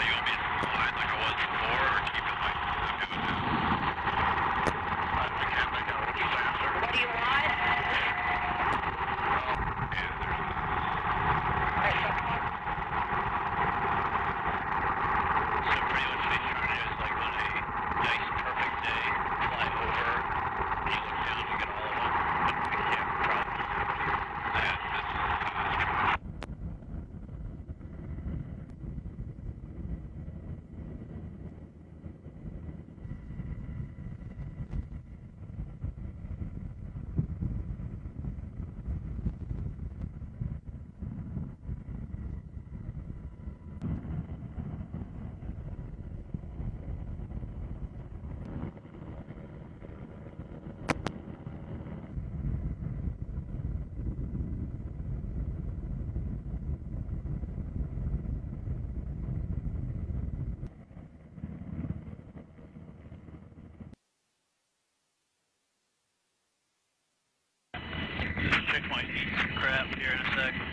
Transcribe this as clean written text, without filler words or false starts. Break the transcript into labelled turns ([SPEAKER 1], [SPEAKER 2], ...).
[SPEAKER 1] want me to slide like I was before, or keep it like I'm doing now? I can't make out what you're saying, sir.
[SPEAKER 2] What do you want?
[SPEAKER 1] Yeah, there's
[SPEAKER 2] Alright, so
[SPEAKER 1] so pretty much what he's trying to do is like on a nice, perfect day, fly over, and you look down, you get all of them, but we can't probably see that. This is check my eat some crap here in a sec.